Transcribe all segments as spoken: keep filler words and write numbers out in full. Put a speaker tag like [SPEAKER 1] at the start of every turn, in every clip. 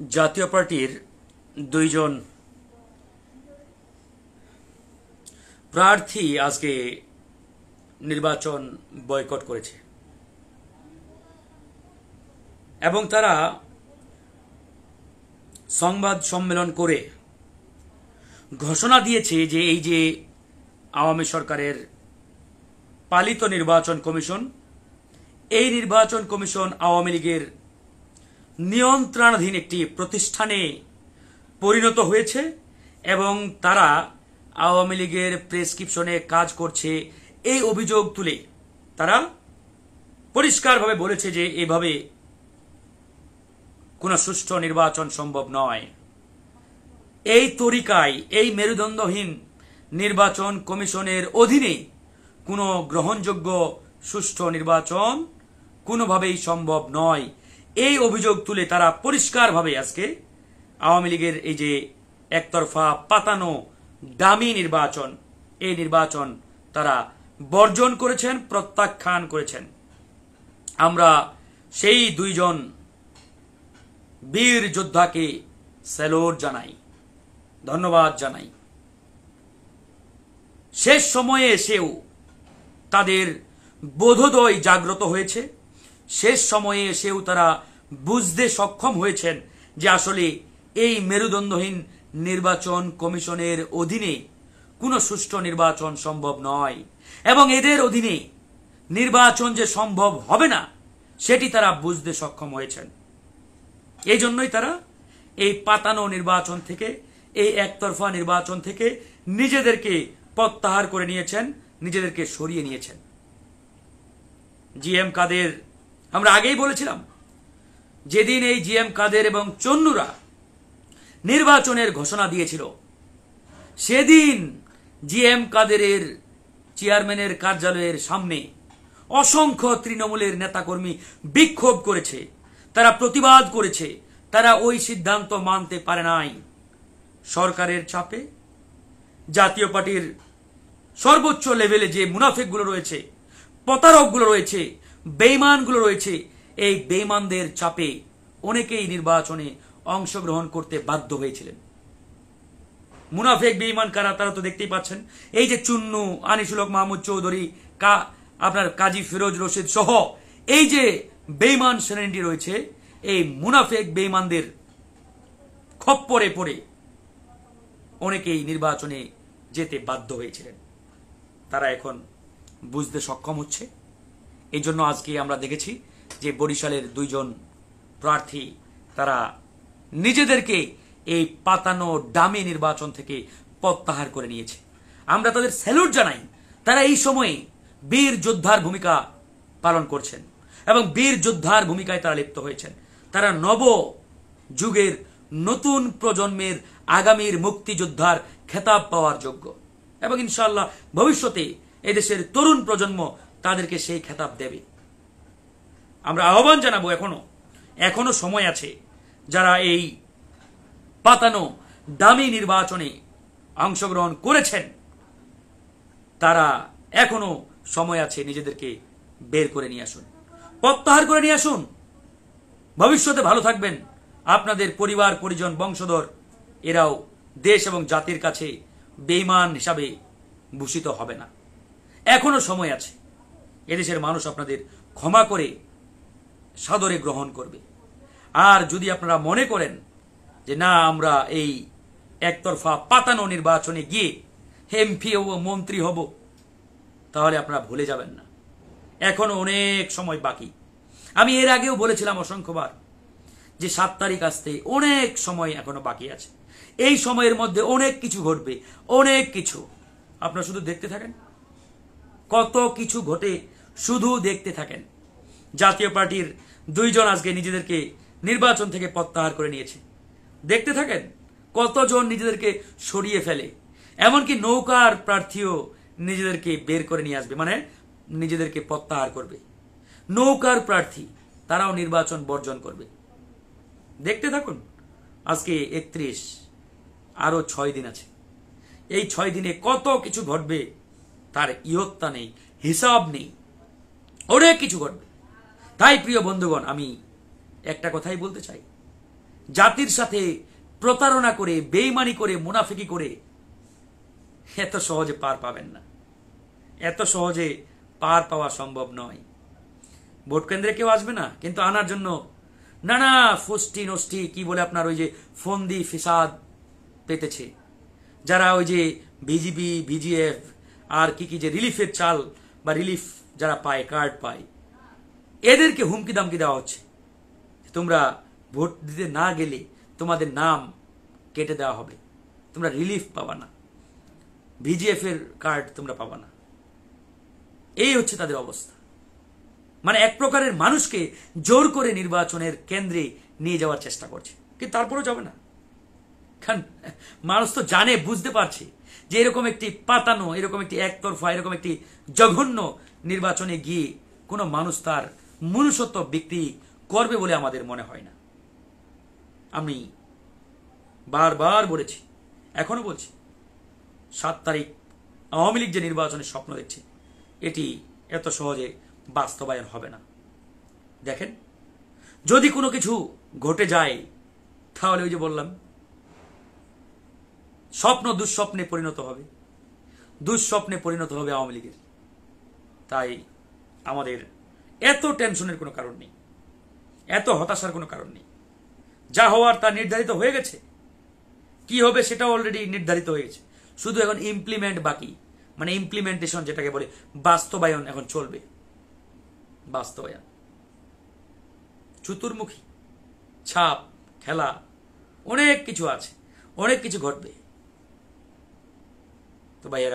[SPEAKER 1] জাতীয় পার্টির দুইজন প্রার্থী আজকে নির্বাচন বয়কট করেছে এবং তারা সংবাদ সম্মেলন করে ঘোষণা দিয়েছে যে এই যে আওয়ামী সরকারের পালিত নির্বাচন কমিশন, এই নির্বাচন কমিশন আওয়ামী লীগের নিয়ন্ত্রণাধীন একটি প্রতিষ্ঠানে পরিণত হয়েছে এবং তারা আওয়ামী লীগের প্রেসক্রিপশনে কাজ করছে এই অভিযোগ তুলে তারা পরিষ্কারভাবে বলেছে যে এভাবে কোনো সুষ্ঠু নির্বাচন সম্ভব নয়। এই তরিকায় এই মেরুদণ্ডহীন নির্বাচন কমিশনের অধীনে কোনো গ্রহণযোগ্য সুষ্ঠু নির্বাচন কোনোভাবেই সম্ভব নয়। এই অভিযোগ তুলে তারা পরিষ্কারভাবে আজকে আওয়ামী লীগের এই যে একতরফা পাতানো দামি নির্বাচন, এই নির্বাচন তারা বর্জন করেছেন, প্রত্যাখ্যান করেছেন। আমরা সেই দুইজন বীর যোদ্ধাকে স্যালুট জানাই, ধন্যবাদ জানাই। শেষ সময়ে এসেও তাদের বোধোদয় জাগ্রত হয়েছে, শেষ সময়ে এসেও তারা বুঝতে সক্ষম হয়েছেন যে আসলে এই মেরুদণ্ডহীন নির্বাচন কমিশনের অধীনে কোনো সুষ্ঠু নির্বাচন সম্ভব নয় এবং এদের অধীনে নির্বাচন যে সম্ভব হবে না সেটি তারা বুঝতে সক্ষম হয়েছেন। এই জন্যই তারা এই পাতানো নির্বাচন থেকে, এই একতরফা নির্বাচন থেকে নিজেদেরকে প্রত্যাহার করে নিয়েছেন, নিজেদেরকে সরিয়ে নিয়েছেন। জি এম কাদের, আমরা আগেই বলেছিলাম যেদিন এই জি এম কাদের এবং চন্নুরা নির্বাচনের ঘোষণা দিয়েছিল সেদিন জি এম কাদেরের চেয়ারম্যানের কার্যালয়ের সামনে অসংখ্য তৃণমূলের নেতাকর্মী বিক্ষোভ করেছে, তারা প্রতিবাদ করেছে, তারা ওই সিদ্ধান্ত মানতে পারে নাই। সরকারের চাপে জাতীয় পার্টির সর্বোচ্চ লেভেলে যে মুনাফিকগুলো রয়েছে, প্রতারকগুলো রয়েছে, বেঈমানগুলো রয়েছে, এই বেঈমানদের চাপে অনেকেই নির্বাচনে অংশগ্রহণ করতে বাধ্য হয়েছিলেন। মুনাফিক বেঈমান কারা তারা তো দেখতেই পাচ্ছেন। এই যে চুন্নু, আনিসুল হক মাহমুদ চৌধুরী, কা আপনার কাজী ফিরোজ রশিদ সহ এই যে বেঈমান শ্রেণীটি রয়েছে, এই মুনাফিক বেঈমানদের খপ্পরে পড়ে অনেকেই নির্বাচনে যেতে বাধ্য হয়েছিলেন। তারা এখন বুঝতে সক্ষম হচ্ছে। এই জন্য আজকে আমরা দেখেছি যে বরিশালের দুইজন প্রার্থী তারা নিজেদেরকে এই পাতানো ডামি নির্বাচন থেকে প্রত্যাহার করে নিয়েছে। আমরা তাদের স্যালুট জানাই। তারা এই সময়ে বীর যোদ্ধার ভূমিকা পালন করছেন এবং বীর যোদ্ধার ভূমিকায় তারা লিপ্ত হয়েছেন। তারা নব যুগের নতুন প্রজন্মের আগামীর মুক্তিযোদ্ধার খেতাব পাওয়ার যোগ্য এবং ইনশাআল্লাহ ভবিষ্যতে এদেশের তরুণ প্রজন্ম তাদেরকে সেই খেতাব দেবে। আমরা আহ্বান জানাবো, এখনো এখনো সময় আছে, যারা এই পাতানো দামি নির্বাচনে অংশগ্রহণ করেছেন তারা এখনো সময় আছে, নিজেদেরকে বের করে নিয়ে আসুন, প্রত্যাহার করে নিয়ে আসুন। ভবিষ্যতে ভালো থাকবেন, আপনাদের পরিবার পরিজন বংশধর এরাও দেশ এবং জাতির কাছে বেঈমান হিসাবে ভূষিত হবে না। এখনো সময় আছে, এদেশের মানুষ আপনাদের ক্ষমা করে সাদরে গ্রহণ করবে। আর যদি আপনারা মনে করেন যে না আমরা এই একতরফা পাতানো নির্বাচনে গিয়ে এমপি হব, মন্ত্রী হব, তাহলে আপনারা ভুলে যাবেন না, এখনো অনেক সময় বাকি। আমি এর আগেও বলেছিলাম অসংখ্যবার যে সাত তারিখ আসতে অনেক সময় এখনো বাকি আছে। এই সময়ের মধ্যে অনেক কিছু ঘটবে, অনেক কিছু। আপনারা শুধু দেখতে থাকেন, কত কিছু ঘটে, শুধু দেখতে থাকেন। জাতীয় পার্টির দুইজন আজকে নিজেদেরকে নির্বাচন থেকে প্রত্যাহার করে নিয়েছে। দেখতে থাকেন কতজন নিজেদেরকে সরিয়ে ফেলে। এমনকি নৌকার প্রার্থীও নিজেদেরকে বের করে নিয়ে আসবে, মানে নিজেদেরকে প্রত্যাহার করবে। নৌকার প্রার্থী তারাও নির্বাচন বর্জন করবে। দেখতে থাকুন। আজকে একত্রিশ, আরো ছয় দিন আছে। এই ছয় দিনে কত কিছু ঘটবে তার ইয়ত্তা নেই, হিসাব নেই, অনেক কিছু ঘটবে। তাই প্রিয় বন্ধুগণ, আমি একটা কথাই বলতে চাই, জাতির সাথে প্রতারণা করে, বেইমানি করে, মুনাফিকি করে এত সহজে পার পাবেন না। এত সহজে পার পাওয়া সম্ভব নয়। ভোট কেন্দ্রে কেউ আসবে না, কিন্তু আনার জন্য নানা ফষ্টি নষ্টি কি বলে আপনার ওই যে ফন্দি ফিসাদ পেতেছে, যারা ওই যে বিজিবি, ভিজিএফ আর কি কি যে রিলিফের চাল বা রিলিফ যারা পায়, কার্ড পায়, এদেরকে হুমকি দামকি দেওয়া হচ্ছে। তোমরা ভোট দিতে না গেলে তোমাদের নাম কেটে দেওয়া হবে, তোমরা রিলিফ পাবা না, ভিজিএফ এর কার্ড তোমরা পাবা না। এই হচ্ছে তাদের অবস্থা। মানে এক প্রকারের মানুষকে জোর করে নির্বাচনের কেন্দ্রে নিয়ে যাওয়ার চেষ্টা করছে, কিন্তু তারপরেও যাবে না। কারণ মানুষ তো জানে, বুঝতে পারছে যে এরকম একটি পাতানো, এরকম একটি একতরফা, এরকম একটি জঘন্য নির্বাচনে গিয়ে কোনো মানুষ তার মনুষ্যত্ব বিক্রি করবে বলে আমাদের মনে হয় না। আমি বারবার বলেছি, এখনো বলছি, সাত তারিখ আওয়ামী লীগ যে নির্বাচনের স্বপ্ন দেখছে, এটি এত সহজে বাস্তবায়ন হবে না। দেখেন, যদি কোনো কিছু ঘটে যায় তাহলে ওই যে বললাম, স্বপ্ন দুঃস্বপ্নে পরিণত হবে, দুঃস্বপ্নে পরিণত হবে আওয়ামী লীগের। তাই আমাদের এত টেনশনের কোনো কারণ নেই, এত হতাশার কোনো কারণ নেই। যা হওয়ার তা নির্ধারিত হয়ে গেছে, কি হবে সেটাও অলরেডি নির্ধারিত হয়ে গেছে। শুধু এখন ইমপ্লিমেন্ট বাকি, মানে ইমপ্লিমেন্টেশন যেটাকে বলে, বাস্তবায়ন এখন চলবে। বাস্তবায়ন চতুর্মুখী ছাপ খেলা, অনেক কিছু আছে, অনেক কিছু ঘটবে। তো ভাইয়েরা,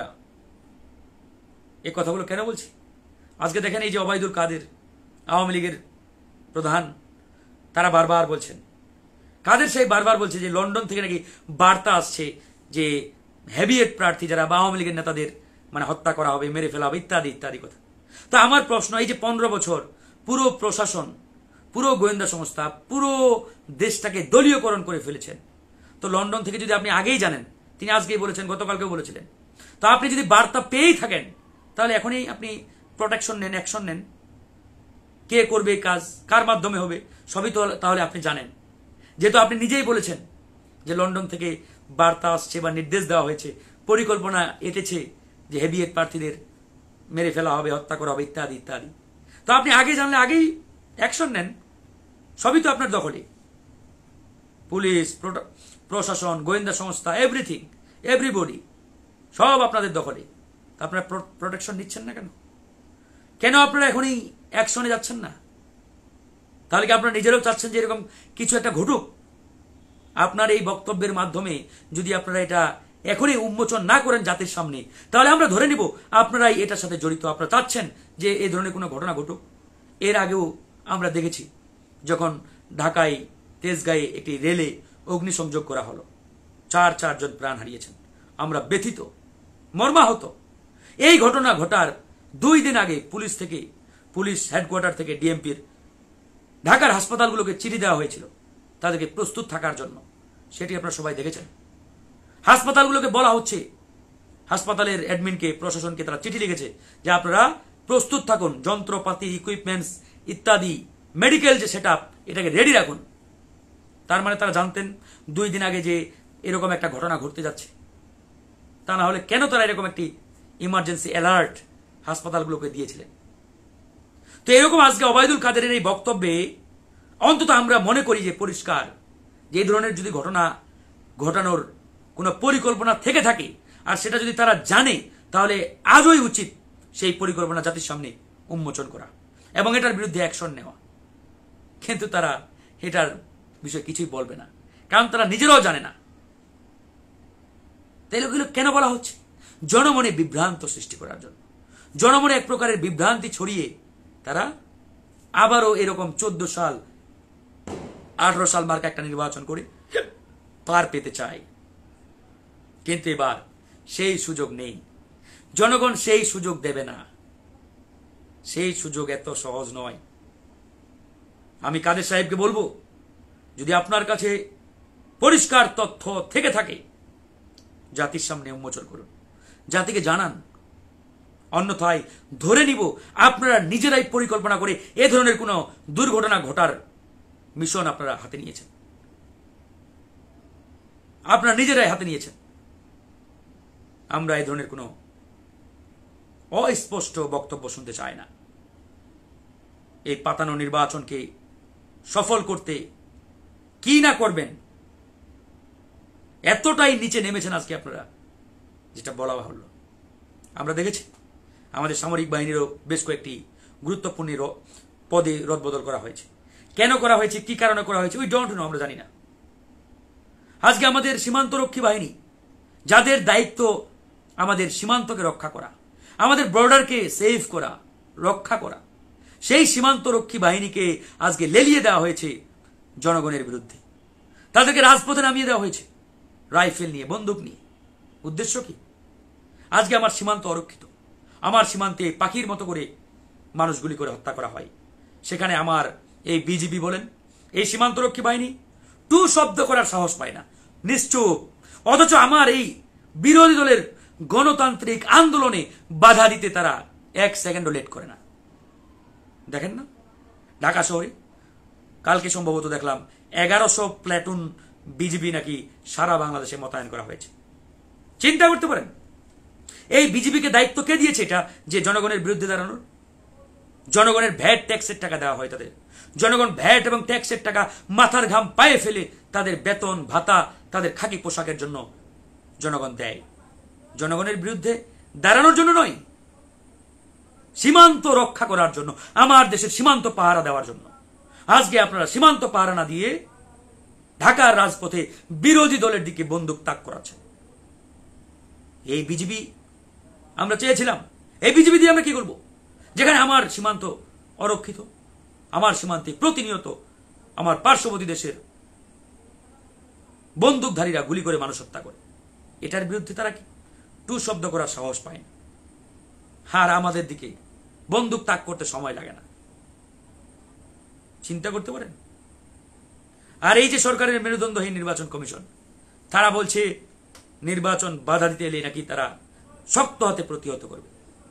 [SPEAKER 1] এই কথাগুলো কেন বলছি? আজকে দেখেন, এই যে ওবায়দুল কাদের, আওয়ামী লীগের প্রধান, তারা বারবার বলছেন, কাদের সাহেব বারবার বলছে যে লন্ডন থেকে নাকি বার্তা আসছে যে হেভিয়েট প্রার্থী যারা বা আওয়ামী লীগের নেতাদের মানে হত্যা করা হবে, মেরে ফেলা হবে, ইত্যাদি ইত্যাদি কথা। তো আমার প্রশ্ন, এই যে পনেরো বছর পুরো প্রশাসন, পুরো গোয়েন্দা সংস্থা, পুরো দেশটাকে দলীয়করণ করে ফেলেছেন, তো লন্ডন থেকে যদি আপনি আগেই জানেন, তিনি আজকেই বলেছেন, গতকালকেও বলেছিলেন, তো আপনি যদি বার্তা পেয়েই থাকেন, তাহলে এখনই আপনি প্রোটেকশন নেন, অ্যাকশন নেন। কে করবে কাজ, কার মাধ্যমে হবে, সবই তো তাহলে আপনি জানেন। যেহেতু আপনি নিজেই বলেছেন যে লন্ডন থেকে বার্তা আসছে বা নির্দেশ দেওয়া হয়েছে, পরিকল্পনা এঁটেছে যে হেভিয়েট প্রার্থীদের মেরে ফেলা হবে, হত্যা করা হবে, ইত্যাদি ইত্যাদি। তো আপনি আগে জানলে আগেই অ্যাকশন নেন, সবই তো আপনার দখলে। পুলিশ, প্রশাসন, গোয়েন্দা সংস্থা, এভরিথিং, এভরিবডি, সব আপনাদের দখলে। আপনারা প্রোটেকশন নিচ্ছেন না কেন? কেন আপনারা এখনই অ্যাকশনে যাচ্ছেন না? তাহলে কি আপনারা নিজেরাও চাচ্ছেন যে এরকম কিছু একটা ঘটুক? আপনার এই বক্তব্যের মাধ্যমে যদি আপনারা এটা এখনই উন্মোচন না করেন জাতির সামনে, তাহলে আমরা ধরে নিব আপনারাই এটার সাথে জড়িত। আপনারা চাচ্ছেন যে এই ধরনের কোনো ঘটনা ঘটুক। এর আগেও আমরা দেখেছি, যখন ঢাকায় তেজগাঁয়ে একটি রেলে অগ্নিসংযোগ করা হলো, চার চারজন প্রাণ হারিয়েছেন। আমরা ব্যথিত, মর্মাহত। এই ঘটনা ঘটার দুই দিন আগে পুলিশ থেকে, পুলিশ হেডকোয়ার্টার থেকে ডিএমপির ঢাকার হাসপাতালগুলোকে চিঠি দেওয়া হয়েছিল তাদেরকে প্রস্তুত থাকার জন্য। সেটি আপনারা সবাই দেখেছেন। হাসপাতালগুলোকে বলা হচ্ছে, হাসপাতালের অ্যাডমিনকে, প্রশাসনকে তারা চিঠি লিখেছে যে আপনারা প্রস্তুত থাকুন, যন্ত্রপাতি, ইকুইপমেন্টস ইত্যাদি, মেডিকেল যে সেট আপ, এটাকে রেডি রাখুন। তার মানে তারা জানতেন দুই দিন আগে যে এরকম একটা ঘটনা ঘটতে যাচ্ছে। তা না হলে কেন তারা এরকম একটি ইমার্জেন্সি অ্যালার্ট হাসপাতালগুলোকে দিয়েছিলেন? তো এরকম আজকে ওবায়দুল কাদেরের এই বক্তব্যে অন্তত আমরা মনে করি যে পরিষ্কার, যে এই ধরনের যদি ঘটনা ঘটানোর কোনো পরিকল্পনা থেকে থাকে, আর সেটা যদি তারা জানে, তাহলে আজই উচিত সেই পরিকল্পনা জাতির সামনে উন্মোচন করা এবং এটার বিরুদ্ধে অ্যাকশন নেওয়া। কিন্তু তারা এটার বিষয়ে কিছুই বলবে না, কারণ তারা নিজেরাও জানে না। তাই এগুলো কেন বলা হচ্ছে? জনমনে বিভ্রান্ত সৃষ্টি করার জন্য, জনমনে এক প্রকারের বিভ্রান্তি ছড়িয়ে তারা আবারও এরকম চোদ্দ সাল, আঠারো সাল মার্কা একটা নির্বাচন করে পার পেতে চায়। কিন্তু এবার সেই সুযোগ নেই, জনগণ সেই সুযোগ দেবে না। সেই সুযোগ এত সহজ নয়। আমি কাদের সাহেবকে বলবো, যদি আপনার কাছে পরিষ্কার তথ্য থেকে থাকে, জাতির সামনে উন্মোচন করুন, জাতিকে জানান। অন্যথায় ধরে নিব আপনারা নিজেরাই পরিকল্পনা করে এ ধরনের কোনো দুর্ঘটনা ঘটার মিশন আপনারা হাতে নিয়েছেন। আপনারা নিজেরাই হাতে নিয়েছেন। আমরা এই ধরনের কোনো অস্পষ্ট বক্তব্য শুনতে চাই না। এই পাতানো নির্বাচনকে সফল করতে কি না করবেন, এতটাই নিচে নেমেছেন আজকে আপনারা, যেটা বলা বাহুল্য। আমরা দেখেছি আমাদের সামরিক বাহিনীরও বেশ কয়েকটি গুরুত্বপূর্ণ পদে রদবদল করা হয়েছে। কেন করা হয়েছে, কি কারণে করা হয়েছে, উই ডোন্ট নো, আমরা জানি না। আজকে আমাদের সীমান্তরক্ষী বাহিনী, যাদের দায়িত্ব আমাদের সীমান্তকে রক্ষা করা, আমাদের বর্ডারকে সেভ করা, রক্ষা করা, সেই সীমান্তরক্ষী বাহিনীকে আজকে লেলিয়ে দেওয়া হয়েছে জনগণের বিরুদ্ধে। তাদেরকে রাজপথে নামিয়ে দেওয়া হয়েছে রাইফেল নিয়ে, বন্দুক নিয়ে। উদ্দেশ্য কি? আজকে আমার সীমান্ত অরক্ষিত, আমার সীমান্তে পাখির মতো করে মানুষগুলি করে হত্যা করা হয়। সেখানে আমার এই বিজিবি বলেন, এই সীমান্তরক্ষী বাহিনী টু শব্দ করার সাহস পায় না, নিশ্চুপ। অথচ আমার এই বিরোধী দলের গণতান্ত্রিক আন্দোলনে বাধা দিতে তারা এক সেকেন্ডও লেট করে না। দেখেন না, ঢাকা শহরে কালকে সম্ভবত দেখলাম এগারোশো প্ল্যাটুন বিজিবি নাকি সারা বাংলাদেশে মোতায়েন করা হয়েছে। চিন্তা করতে পারেন, এই বিজিবিকে দায়িত্ব কে দিয়েছে এটা, যে জনগণের বিরুদ্ধে দাঁড়ানোর? জনগণের ভ্যাট ট্যাক্সের টাকা দেওয়া হয় তাদের। জনগণ ভ্যাট এবং ট্যাক্সের টাকা মাথার ঘাম পায়ে ফেলে তাদের বেতন ভাতা, তাদের খাকি পোশাকের জন্য জনগণ দেয়। জনগণের বিরুদ্ধে দাঁড়ানোর জন্য নয়, সীমান্ত রক্ষা করার জন্য, আমার দেশের সীমান্ত পাহারা দেওয়ার জন্য। আজকে আপনারা সীমান্ত পাহারা না দিয়ে ঢাকার রাজপথে বিরোধী দলের দিকে বন্দুক তাক করাচ্ছেন। এই বিজিবি আমরা চেয়েছিলাম, এই বিজিবি দিয়ে আমরা কি করব? যেখানে আমার সীমান্ত অরক্ষিত, আমার সীমান্তে প্রতিনিয়ত আমার পার্শ্ববর্তী দেশের বন্দুকধারীরা গুলি করে মানুষ হত্যা করে, এটার বিরুদ্ধে তারা কি টু শব্দ করার সাহস পায় না। আর আমাদের দিকে বন্দুক তাক করতে সময় লাগে না। চিন্তা করতে পারেন। আর এই যে সরকারের মেরুদণ্ডহীন নির্বাচন কমিশন, তারা বলছে নির্বাচন বাধা দিতে এলে নাকি তারা শক্ত হাতে প্রতিহত করবে।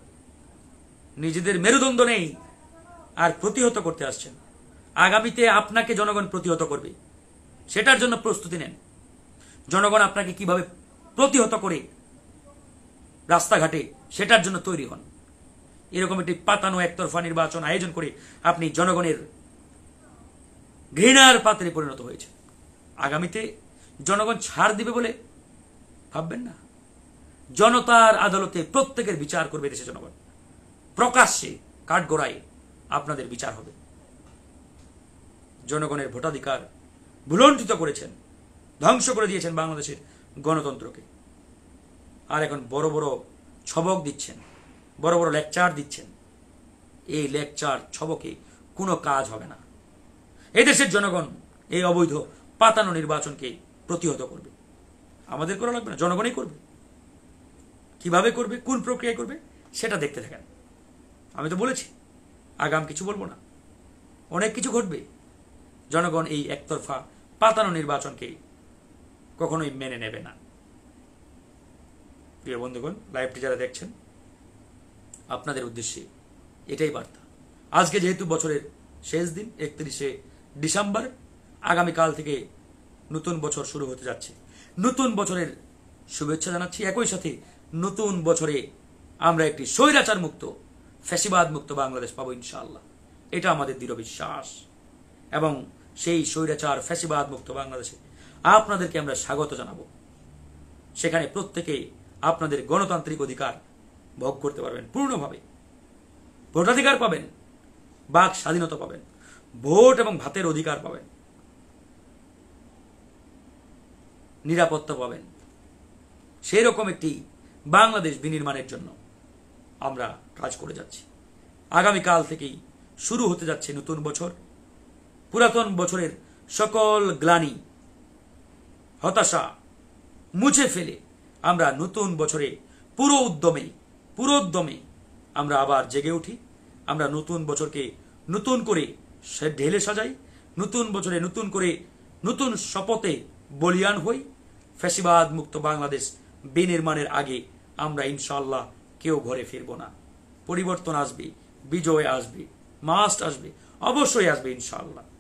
[SPEAKER 1] নিজেদের মেরুদণ্ড নেই আর প্রতিহত করতে আসছেন। আগামীতে আপনাকে জনগণ প্রতিহত করবে, সেটার জন্য প্রস্তুতি নেন। জনগণ আপনাকে কিভাবে প্রতিহত করে রাস্তাঘাটে, সেটার জন্য তৈরি হন। এরকম একটি পাতানো একতরফা নির্বাচন আয়োজন করে আপনি জনগণের ঘৃণার পাত্রে পরিণত হয়েছে। আগামীতে জনগণ ছাড় দিবে বলে ভাববেন না। জনতার আদালতে প্রত্যেকের বিচার করবে দেশে জনগণ। প্রকাশ্যে কাঠগড়ায় আপনাদের বিচার হবে। জনগণের ভোটাধিকার ভুলণ্ঠিত করেছেন, ধ্বংস করে দিয়েছেন বাংলাদেশের গণতন্ত্রকে। আর এখন বড় বড় ছবক দিচ্ছেন, বড় বড় লেকচার দিচ্ছেন। এই লেকচার ছবকে কোনো কাজ হবে না। এদেশের জনগণ এই অবৈধ পাতানো নির্বাচনকে প্রতিহত করবে। আমাদের করা লাগবে না, জনগণই করবে। কিভাবে করবে, কোন প্রক্রিয়ায় করবে, সেটা দেখতে থাকেন। আমি তো বলেছি আগাম কিছু বলবো না, অনেক কিছু ঘটবে। জনগণ এই একতরফা পাতানো নির্বাচনকে কখনোই মেনে নেবে না। প্রিয় বন্ধুগণ, লাইভটি যারা দেখছেন, আপনাদের উদ্দেশ্যে এটাই বার্তা। আজকে যেহেতু বছরের শেষ দিন, একত্রিশে ডিসেম্বর, আগামীকাল থেকে নতুন বছর শুরু হতে যাচ্ছে। নতুন বছরের শুভেচ্ছা জানাচ্ছি। একই সাথে নতুন বছরে আমরা একটি স্বৈরাচার মুক্ত, ফ্যাসিবাদ মুক্ত বাংলাদেশ পাবো ইনশাআল্লাহ। এটা আমাদের দৃঢ় বিশ্বাস। এবং সেই স্বৈরাচার ফ্যাসিবাদ মুক্ত বাংলাদেশে আপনাদেরকে আমরা স্বাগত জানাবো। সেখানে প্রত্যেকে আপনাদের গণতান্ত্রিক অধিকার ভোগ করতে পারবেন পূর্ণভাবে। ভোটাধিকার পাবেন, বাক স্বাধীনতা পাবেন, ভোট এবং ভাতের অধিকার পাবেন, নিরাপত্তা পাবেন। সেই রকম একটি বাংলাদেশ বিনির্মাণের জন্য আমরা কাজ করে যাচ্ছি। আগামীকাল থেকেই শুরু হতে যাচ্ছে নতুন বছর। পুরাতন বছরের সকল গ্লানি, হতাশা মুছে ফেলে আমরা নতুন বছরে পুরো উদ্যমে পুরো উদ্যমে আমরা আবার জেগে উঠি। আমরা নতুন বছরকে নতুন করে ঢেলে সাজাই। নতুন বছরে নতুন করে নতুন শপথে বলিয়ান হই। ফ্যাসিবাদ মুক্ত বাংলাদেশ বিনির্মাণের আগে আমরা ইনশাআল্লাহ কেউ ঘরে ফিরব না। পরিবর্তন আসবে, বিজয় আসবে, মাস্ট আসবে, অবশ্যই আসবে ইনশাআল্লাহ।